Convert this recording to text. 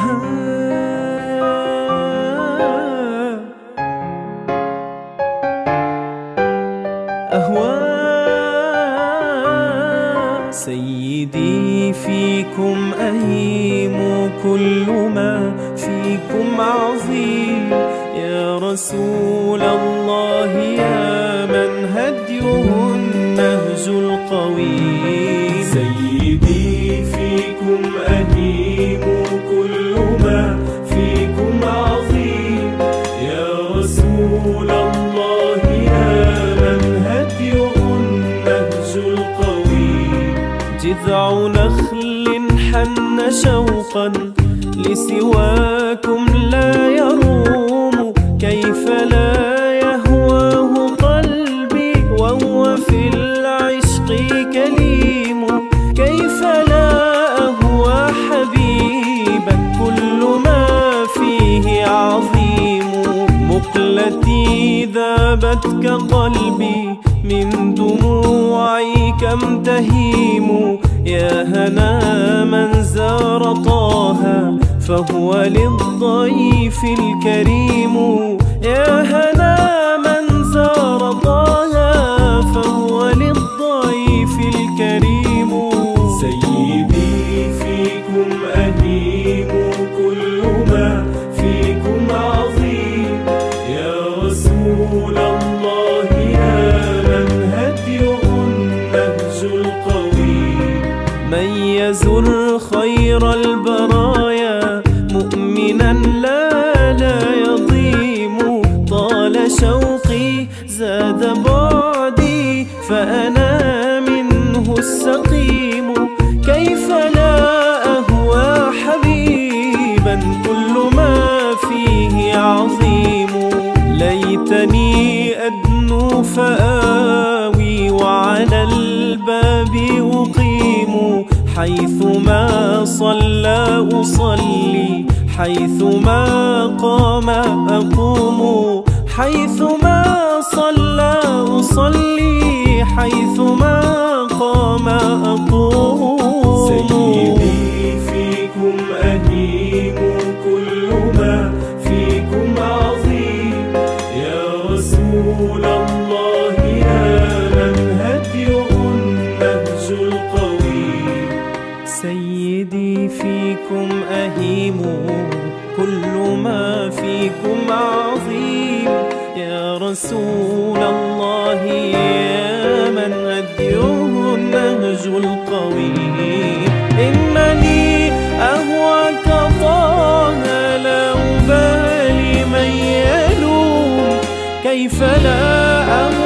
سيدي فيكم أهيم، كل ما فيكم عظيم. يا رسول الله يا من هديه النهج القويم. سيدي فيكم أهيم، كل ما فيكم عظيم. يا رسول الله يا من هديه النهج القويم. جذع نخل حن شوقا لسواكم لا يروم، كيف لا يهواه قلبي وهو في العشق كليم. كيف لا أهوى حبيبا كل ما فيه عظيم. مقلتي ذابت كقلبي من دموعي كم تهيم. يا هنا من زار طه فهو للضيف الكريم. يا هنا من زار طه فهو للضيف الكريم. سيدي فيكم أهيم، كل ما فيكم عظيم. يا رسول الله يا من هديه النهج القويم. من يزر خير البرايا مؤمنا لا يضيم. طال شوقي زاد بعدي فأنا منه السقيم. كيف لا أهوى حبيبا كل ما فيه عظيم. ليتني أدنو فآوي وعلى الباب أقيم. حيثما صلى أصلي، حيثما قام أقوم. حيثما صلى أصلي، حيثما قام أقوم. سيدي فيكم أهيم، كل ما فيكم عظيم. يا رسول الله يا من هديه النهج القويم. سيدي فيكم أهيم، كل ما فيكم عظيم. يا رسول الله يا من هديه النهج القويم. إنني أهواك طه لا أبالي من يلوم. كيف لا أهوى